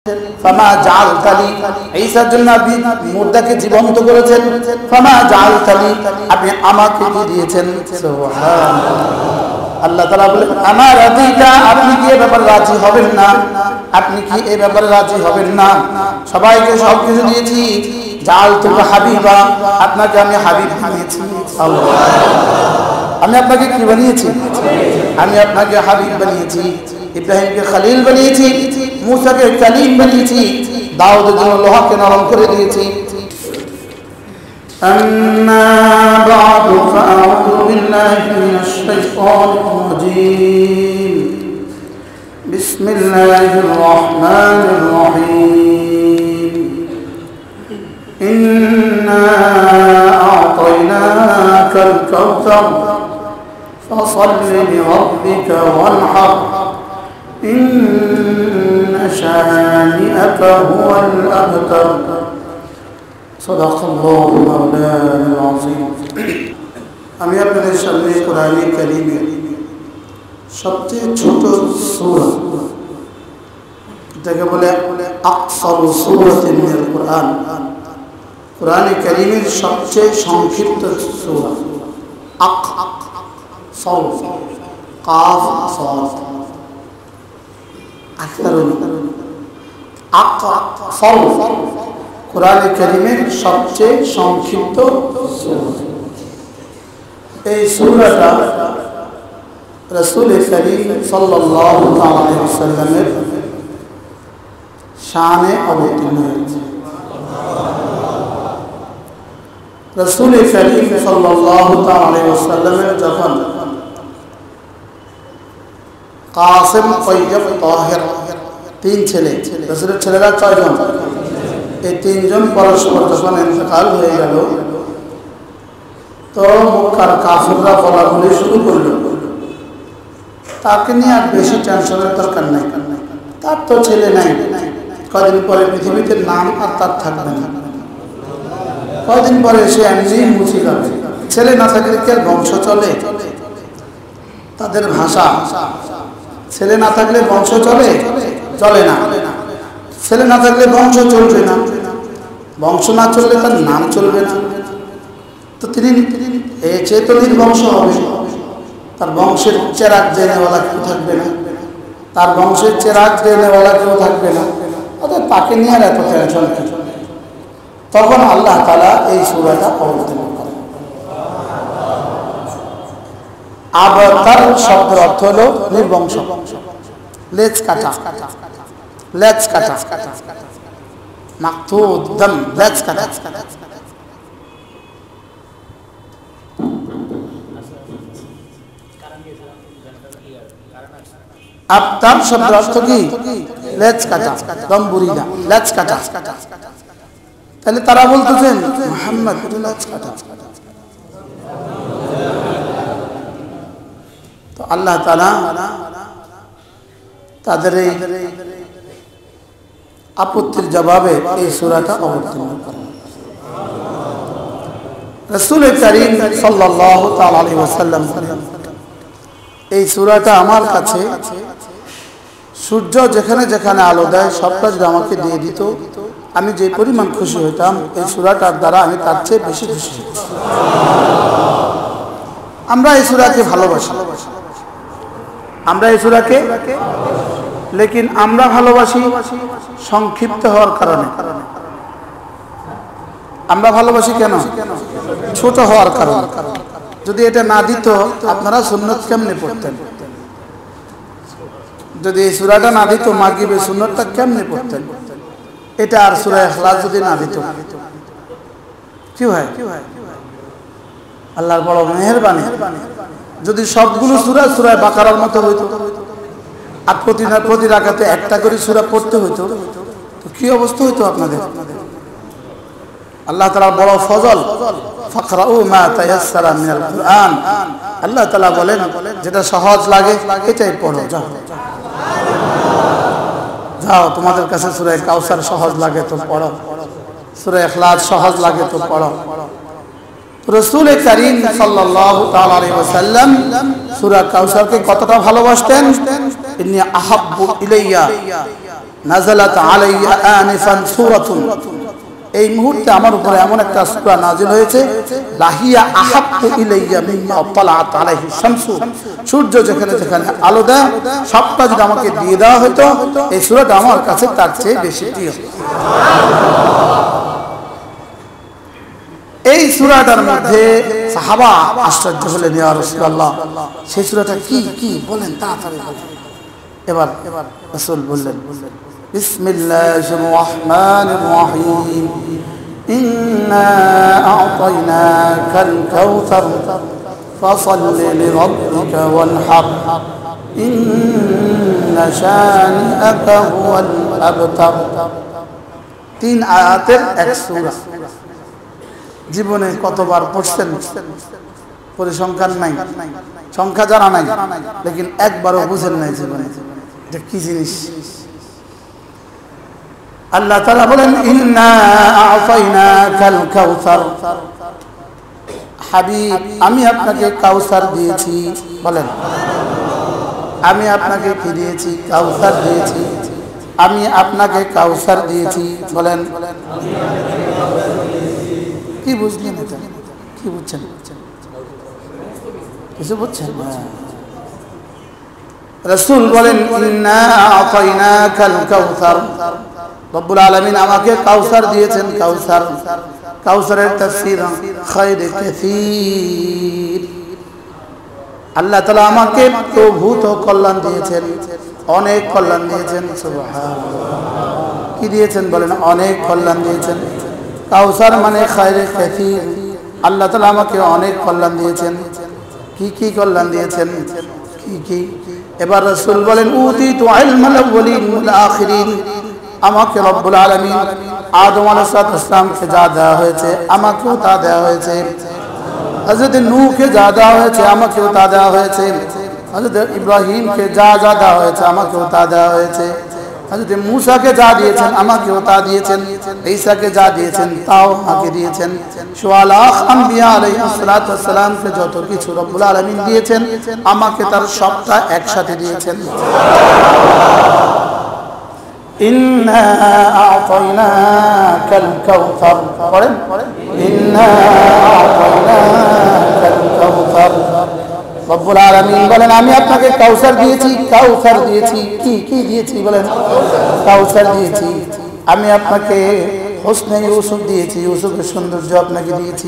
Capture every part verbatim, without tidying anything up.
ফামা জাআলতালি ঈসার জন্য আপনি মুর্দাকে জীবন্ত করেছেন, ফামা জাআলতালি আপনি আমাকে কি দিয়েছেন। সুবহানাল্লাহ। আল্লাহ তাআলা বলেন আমার রাদিকা, আপনি কি এই ব্যাপারে রাজি হবেন না? আপনি কি এই ব্যাপারে রাজি হবেন না? সবাইকে সব কিছু দিয়েছি। জাআলতুকা হাবিবা, আপনাকে আমি হাবিব বানিয়েছি। আল্লাহ, আমি আপনাকে কি বানিয়েছি? আমি আপনাকে হাবিব বানিয়েছি। ইব্রাহিমকে খলিল বানিয়েছি, মুসাকে কালিম বানিয়েছি, দাউদের জন্য লোহাকে নরম করে দিয়েছি। আম্মা বা'দু ফাআউযু বিল্লাহি মিনাশ শাইতানির রাজীম। বিসমিল্লাহির রাহমানির রাহিম। ইন্না আ'তাইনাকাল কাউসার ফাসাল্লি লিরাব্বিকা ওয়ানহার ইন্না শানি'আকা হুয়াল আবতার। সাদাকাল্লাহু মাওলানাল আযীম। আমি আপনাদের সামনে কোরআনে কারীমের সবচেয়ে ছোট সূরা, যেটাকে বলে আকসারু সূরাতিন মিনাল কোরআন, কোরআনে কারীমের সবচেয়ে সংক্ষিপ্ত সূরা। আক সাল কাফ সাদ কোরআনে কারীমের সবচেয়ে সংক্ষিপ্ত সূরা। এই সূরাটা রাসূল কারীম সাল্লাল্লাহু আলাইহি ওয়াসাল্লামের শানে অবতীর্ণ হয়েছে। রাসূল কারীম সাল্লাল্লাহু আলাইহি ওয়াসাল্লামের যখন কাসিম, তৈয়ব, তাহের তিন ছেলে, রাসূলের ছেলেরা ছয়জন, এই তিনজন পরস্পর যখন ইন্তেকাল হয়ে গেল, তো মক্কার কাফিররা বলাবলি শুরু করল, তাকে নিয়ে আর বেশি টেনশনের দরকার নাই, তার তো ছেলে নাই, কদিন পরে পৃথিবীতে নাম আর তার থাকবে না, কদিন পরে সে এমনি মুছে যাবে। ছেলে না থাকলে কি আর বংশ চলে? তাদের ভাষা, ছেলে না থাকলে বংশ চলে চলে না, ছেলে না থাকলে বংশ চলবে না, বংশ না চললে তার নাম চলবে না। তো তিনি চেতনির বংশ হবে, তার বংশের চেরাগ দেনেওয়ালা কেউ থাকবে না, তার বংশের চেরাগ দেনেওয়ালা কেউ থাকবে না, অর্থাৎ তাকে নিয়ে আর এত টেনশন কি? তখন আল্লাহ তাআলা এই সূরাটা অবতীর্ণ করেন। আবতার শব্দের অর্থ হলো নির্বংশ, লেজ কাটা, লেজ কাটা, মাকতুদ দম, লেজ কাটা। আবতার শব্দের অর্থ কি? লেজ কাটা, দম বুরিদা, লেজ কাটা। তাহলে তারা বলতেছেন মুহাম্মদ লেজ কাটা। তো আল্লাহ তাআলা তাদের এই আপত্তির জবাবে এই সূরাটা অবতীর্ণ করেন। রাসূল কারীম সাল্লাল্লাহু তাআলা আলাইহি ওয়াসাল্লাম এই সূরাটা আমার কাছে সূর্য যেখানে যেখানে আলো দেয় সবটা যদি আমাকে দিয়ে দিত, আমি যে পরিমাণ খুশি হইতাম, এই সূরাটার দ্বারা আমি তার চেয়ে বেশি খুশি হই। আমরা এই সূরাকে ভালোবাসি, আমরা এই সূরাকে, লেকিন আমরা ভালোবাসি সংক্ষিপ্ত হওয়ার কারণে। আমরা ভালোবাসি কেন? ছোট হওয়ার কারণে। যদি এটা না দিত আপনারা সুন্নত কেমনে পড়তেন? যদি এই সূরাটা না দিত মাগরিবে সুন্নতটা কেমনে পড়তেন? এটা আর সূরা ইখলাস যদি না দিত কি হয়? আল্লাহর বড় মেহেরবানি, যদি সবগুলো সূরা সূরা বাকারার মতো হইতো আর প্রতি না প্রতি রাকাতে একটা করে সূরা পড়তে হইতো, তো কি অবস্থা হইতো আপনাদের? আল্লাহ তাআলার বড় ফজল, ফাকরাউ মা তায়াসসারা মিনাল কুরআন। আল্লাহ তাআলা বলেন যেটা সহজ লাগে এটাই পড়ো, যাও যাও, তোমাদের কাছে সূরা কাউসার সহজ লাগে তো পড়ো, সূরা ইখলাস সহজ লাগে তো পড়ো। রাসূল কারীম সাল্লাল্লাহু তাআলা আলাইহি ওয়াসাল্লাম সূরা কাউসারকে কতটা ভালোবাসতেন? ইন্নী আহাব্বু ইলাইয়া নাযালাত আলাইয়া আনিফান সূরাতুন, এই মুহূর্তে আমার উপরে এমন একটা সূরা নাযিল হয়েছে, লাহিয়া আহাব্বু ইলাইয়া মিম্মা তালাআত আলাইহি শামসু, সূর্য যেখানে যেখানে আলো দেয় সবটা যদি আমাকে দিয়ে দেওয়া হতো এই সূরাটা আমার কাছে তার চেয়ে বেশি প্রিয়। এই সূরাটার মধ্যে সাহাবা আশ্চর্য হলেন, ইয়া রাসূলুল্লাহ সেই সূরাটা কি কি বলেন তাড়াতাড়ি বলেন। এবার এবার রাসূল বললেন, বিসমিল্লাহির রহমানির রহিম, ইন্না আ'তাইনাকাল কাউসার ফাসাল্লি লিরাব্বিকা ওয়ানহার, ইন্না শানিআকা হুয়াল আবতার। তিন আয়াতের এক সূরা। জীবনে কতবার পড়ছেন পরিসংখ্যান নাই, সংখ্যা জানা নাই, লেকিন একবারও বুঝেন নাই জীবনে এটা কি জিনিস। আল্লাহ তাআলা বলেন, ইন্না আ'তাইনাকাল কাউসার, হাবিব আমি আপনাকে কাউসার দিয়েছি। বলেন, আমি আপনাকে কি দিয়েছি? কাউসার দিয়েছি। আমি আপনাকে কাউসার দিয়েছি। বলেন, কি বুঝলেন? এটা কি বুঝছেন? কিছু বুঝছেন? রাসূল বলেন, ইন্না আ'তাইনাকাল কাউসার, রব্বুল আলামিন আমাকে কাউসার দিয়েছেন। কাউসার, কাউসারের তাফসীর খায়রে কাসীর, আল্লাহ তাআলা আমাকে প্রভূত কল্যাণ দিয়েছেন, অনেক কল্যাণ দিয়েছেন। সুবহানাল্লাহ, কি দিয়েছেন? বলেন, অনেক কল্যাণ দিয়েছেন। কাউসার মানে খায়রে কাসীর, আল্লাহ তাআলা আমাকে অনেক কল্যাণ দিয়েছেন। কি কি কল্যাণ দিয়েছেন? কি কি? এবার রাসূল বলেন, উতিতু ইলমাল আউয়ালিন ওয়াল আখিরিন, আমাকে রব্বুল আলামিন আদম আলাইহিস সালামকে যা দেওয়া হয়েছে আমাকেও তা দেওয়া হয়েছে। হযরত নূহকে যা দেওয়া হয়েছে আমাকেও তা দেওয়া হয়েছে। হযরত ইব্রাহিমকে যা যা দেওয়া হয়েছে আমাকেও তা দেওয়া হয়েছে। হযরত মূসাকে যা দিয়েছেন আমাকেও তা দিয়েছেন। ঈসাকে যা দিয়েছেন তাও আমাকে দিয়েছেন। সোয়া লাখ আম্বিয়া আলাইহিস সালাতু ওয়াস সালামকে যত কিছু রব্বুল আলামিন দিয়েছেন আমাকে তার সবটা একসাথে দিয়েছেন। ইন্না আ'তাইনাকাল কাউসার, পড়েন, ইন্না আ'তাইনাকাল কাউসার। রব্বুল আলামিন বলেন, আমি আপনাকে কাউসার দিয়েছি। কাউসার দিয়েছি, কি কি দিয়েছি? বলেন, কাউসার দিয়েছি। আমি আপনাকে হোসনে ইউসুফ দিয়েছি, ইউসুফের সৌন্দর্য আপনাকে দিয়েছি।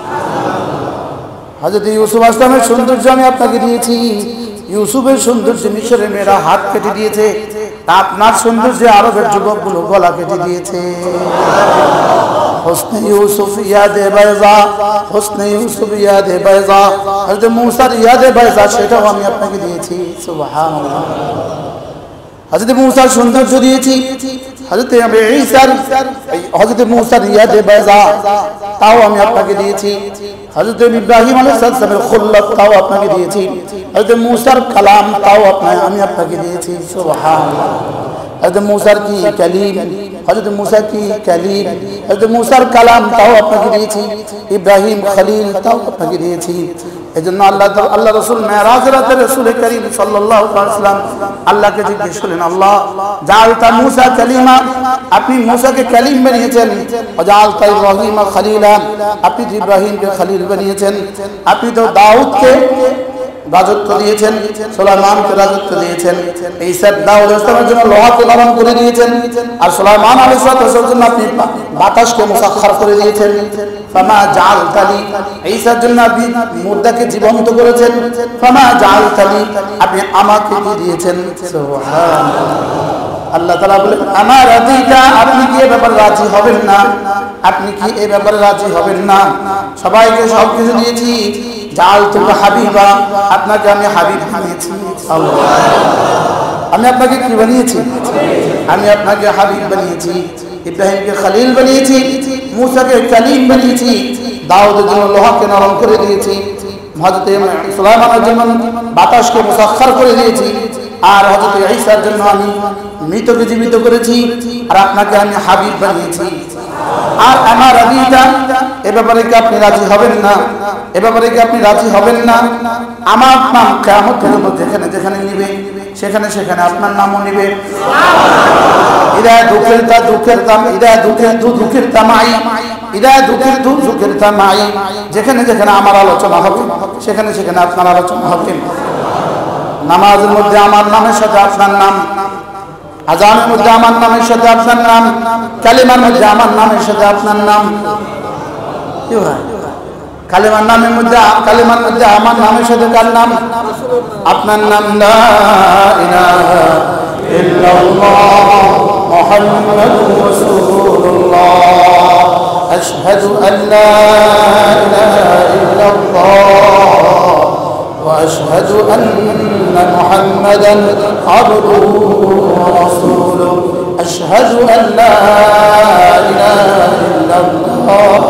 হযরত ইউসুফ আসলামের সৌন্দর্য আমি আপনাকে দিয়েছি। ইউসুফের সৌন্দর্য মিশরের মেয়েরা হাত কেটে দিয়েছে, আপনার সৌন্দর্যে আরবের যুবকগুলো গলা কেটে দিয়েছে। হোসনে ইউসুফ ইয়াদে বাইজা, হোসনে ইউসুফ ইয়াদে বাইজা, হযরত মূসার ইয়াদে বাইজা সেটাও আমি আপনাকে দিয়েছি। সুবহানাল্লাহ, হযরত মূসার সৌন্দর্য দিয়েছি। হযরত ঈসার, হযরত মূসার ইয়াদে বাইজা তাও আমি আপনাকে দিয়েছি। হযরত ইব্রাহিম আলাইহিস সালামের খুল্লাত তাও আপনাকে দিয়েছি। হযরত মূসার কালাম তাও আপনাকে আমি আপনাকে দিয়েছি। সুবহানাল্লাহ, হযরত মূসার কি কালিম, হযরত মূসা কি কালিম, হযরত মূসার কালাম তাও আপনাকে দিয়েছি। ইব্রাহিম খলিল তাও আপনাকে দিয়েছি। এজন্য আল্লাহ আল্লাহ রাসূল মেরাজের রাতে রাসূল করিম সাল্লাল্লাহু আলাইহি ওয়াসাল্লাম আল্লাহকে জিজ্ঞেস করলেন, আল্লাহ জাআলতা মূসা কালিমা, আপনি মূসাকে কালিম বানিয়েছেন। ওয়া জাআলতা ইব্রাহিমা খলিলা, আপনি ইব্রাহিমকে খলিল বানিয়েছেন। আপনি তো দাউদকে রাজত্ব দিয়েছেন, সুলাইমানকে রাজত্ব দিয়েছেন। ঈসা দাউদ আলাইহিসসালামের জন্য লোহাকে নরম করে দিয়েছেন, আর সুলাইমান আলাইহিসসালামের জন্য আপনি বাতাসকে মুসাখখার করে দিয়েছেন। ফামা জাআলতালি, ঈসার জন্য আপনি মুর্দাকে জীবন্ত করেছেন। ফামা জাআলতালি, আপনি আমাকে কি দিয়েছেন? সুবহানাল্লাহ, আল্লাহ তাআলা বলেন, আমার রাজিটা, আপনি কি এই ব্যাপারে রাজি হবেন না? আপনি কি এই ব্যাপারে রাজি হবেন না? সবাইকে সব কিছু দিয়েছি। জাআলতুকা হাবিবা, আপনাকে আমি হাবিব বানিয়েছি। আমি আপনাকে কি বানিয়েছি? আমি আপনাকে হাবিব বানিয়েছি। ইব্রাহিমকে খলিল বানিয়েছি, মূসাকে কালিম বানিয়েছি, দাউদের জন্য লোহাকে নরম করে দিয়েছি, হযরত সুলাইমানের জন্য বাতাসকে মুসাখখার করে দিয়েছি, আর হযরত ঈসার জন্য আমি মৃতকে জীবিত করেছি, আর আপনাকে আমি হাবিব বানিয়েছি। আর আমার রাজিটা, এ ব্যাপারে কি আপনি রাজি হবেন না? এ ব্যাপারে কি আপনি রাজি হবেন না? আমার নাম কিয়ামতের মধ্যে যেখানে যেখানে নিবে সেখানে সেখানে আপনার নামও নিবে। ইদায় দুঃখের তা দুঃখের তাম ইদায় দুঃখের দু দুঃখের তামাই ইদায় দুঃখের দু দুঃখের তামাই, যেখানে যেখানে আমার আলোচনা হবে সেখানে সেখানে আপনার আলোচনা হবে। নামাজের মধ্যে আমার নামের সাথে আপনার নাম, আজানের মধ্যে আমার নামের সাথে আপনার নাম, কালিমার মধ্যে আমার নামের সাথে আপনার নাম। কি হয়? কালিমার নামের মধ্যে কালিমার মধ্যে আমার নামের সাথে কার নাম? আপনার নাম। লা ইলাহা ইল্লাল্লাহ মুহাম্মাদুর রাসূলুল্লাহ, আশহাদু আল্লা ইলাহা ইল্লাল্লাহ ওয়া আশহাদু আন্না মুহাম্মাদান আবদুহু ওয়া রাসূলুহু, আশহাদু আল্লা ইলাহা ইল্লাল্লাহ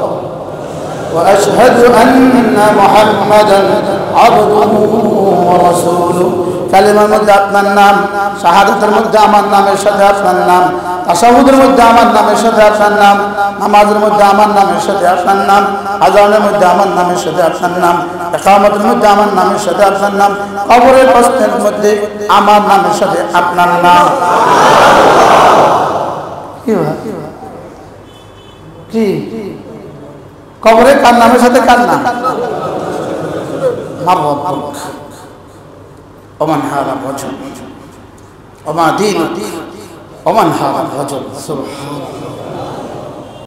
وأشهد أن محمدا عبده ورسوله। কালিমার মধ্যে আপনার নাম, শাহাদাতের মধ্যে আমার নামের সাথে আপনার নাম, তাশাহুদের মধ্যে আমার নামের সাথে আপনার নাম, নামাজের মধ্যে আমার নামের সাথে আপনার নাম, আযানের মধ্যে আমার নামের সাথে আপনার নাম, ইকামতের মধ্যে আমার নামের সাথে আপনার নাম, কবরের প্রশ্নের মধ্যে আমার নামের সাথে আপনার নাম। কি কি কবরে কার নামের সাথে কার নাম? মারবুক ওমান হারা বচন ওমা দিন ওমান হারা বচন। সুবহানাল্লাহ।